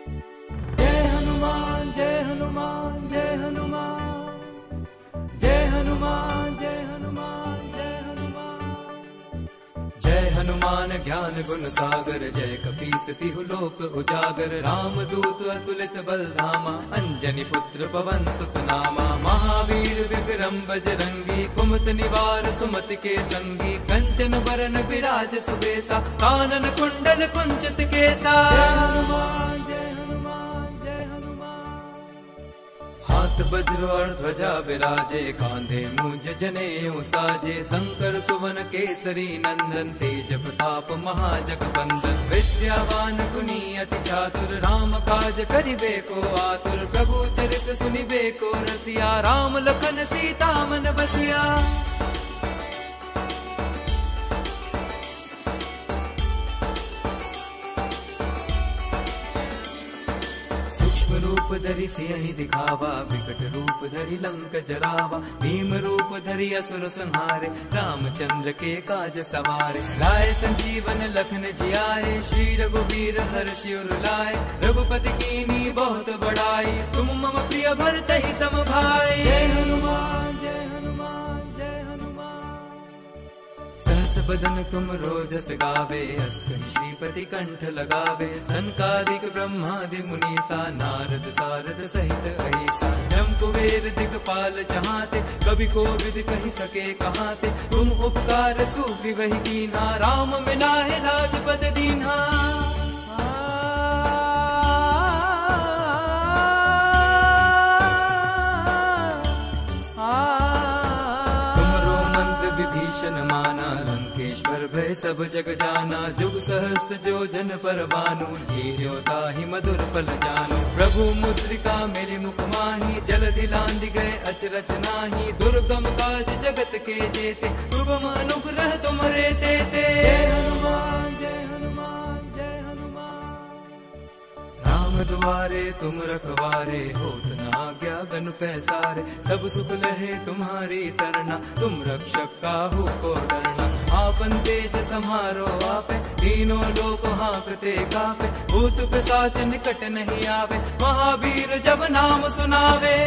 जय हनुमान जय हनुमान जय हनुमान, जय हनुमान जय हनुमान जय हनुमान। जय हनुमान ज्ञान गुण सागर, जय कपीस तिहु लोक उजागर। राम दूत अतुलित बल धामा, अंजनी पुत्र पवन सुत नामा। महावीर विक्रम बजरंगी, कुमत निवार सुमति के संगी। कंचन बरन विराज सुबेसा, कानन कुंडल कुंचित केसा। जय हनुमान जय हनुमान जय हनुमान। हाथ वज्र और ध्वजा विराजे, कांधे मूंज जनेऊ साजे। शंकर सुवन केसरी नंदन, तेज प्रताप महाजगबंदन। विद्यावान गुणी अति चातुर, राम काज करिबे को आतुर। प्रभु चरित सुनिबे को रसिया, राम लखन सीता मन बसिया। रूप धरि सियहि दिखावा, विकट रूप धरि लंक जरावा। भीम रूप धरि असुर संहारे, रामचंद्र के काज सवारे। लाए संजीवन लखन जियाए, श्री रघुवीर हर्षि उर लाए। रघुपति कीन्ही बहुत बड़ाई, तुम मम प्रिय भरतहि सम भाई। जय हनुमान जय हनुमान जय हनुमान। सहस बदन तुम रोजस गावे, अस कहि श्रीपति कंठ लगावे। सनकादिक ब्रह्मादि मुनीसा, नारद सारद सहित अहिसा। ब्रह्म कुबेर दिगपाल जहाते, कवि कोविद कहि सके कहाते। तुम उपकार सुग्रीवहि कीन्हा, राम मिलाए राजपद दीन्हा। विभीषण माना, लंकेश्वर भय सब जग जाना। जुग सहस्त्र जो जन पर भानु, लील्यो ताहि मधुर फल जानु। प्रभु मुद्रिका मेरे मुख माही, जलधि लांघि गए अचरज नाही। दुर्गम काज जगत के जेते, सुगम अनुग्रह तुम्हारे तेते। जय हनुमान जय हनुमान जय हनुमान। राम द्वारे तुम रखवारे, होत न आज्ञा गनु पैसारे। सब सुख लहे तुम्हारी सरना, तुम रक्षक काहू को डरना। आपन तेज समारो आपे, तीनों लोक हाँकते कापे। भूत पिशाच निकट नहीं आवे, महावीर जब नाम सुनावे।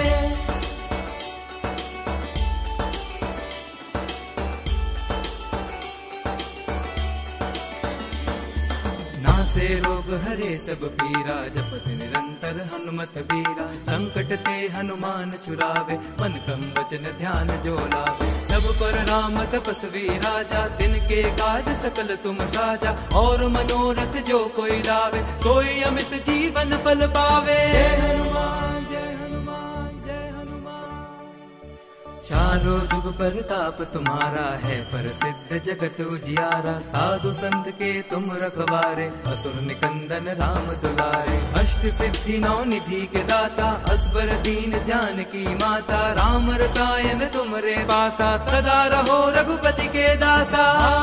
से रोग हरे सब पीरा, जपत निरंतर हनुमत बीरा। संकट ते हनुमान छुड़ावे, मन क्रम वचन ध्यान जो लावे। सब पर राम तपस्वी राजा, तिनके काज सकल तुम साजा। और मनोरथ जो कोई लावे, सोई अमित जीवन फल पावे। जय हनुमान जय हनुमान जय हनुमान। चारों जुग परताप तुम्हारा है, प्रसिद्ध जगत उजियारा। साधु संत के तुम रखवारे, असुर निकंदन राम दुलारे। अष्ट सिद्धि नौ निधि के दाता, असबर दीन जानकी माता। राम रसायन तुमरे पासा, सदा रहो रघुपति के दासा।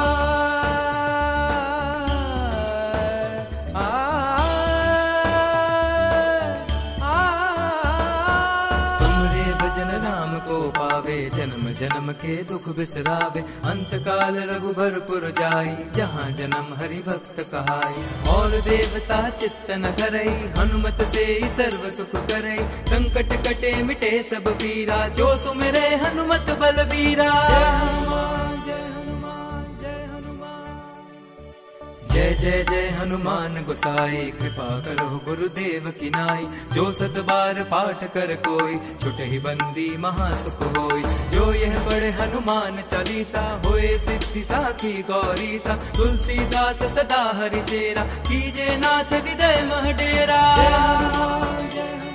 को पावे, जन्म जन्म के दुख बिसरावे। अंत काल रघुबरपुर जाई, जहाँ जन्म हरि भक्त कहाई। और देवता चित्त न धरई, हनुमत से सर्व सुख करई। संकट कटे मिटे सब पीरा, जो सुमिरे हनुमत बलबीरा। जय जय जय हनुमान गोसाई, कृपा करो गुरुदेव की नाई। जो सत बार पाठ कर कोई, छुटहि बंदी महासुख होई। जो यह पढ़े हनुमान चालीसा, होए सिद्धि साखी गौरी सा। तुलसीदास सदा हरि चेरा, कीजे नाथ हृदय मह डेरा।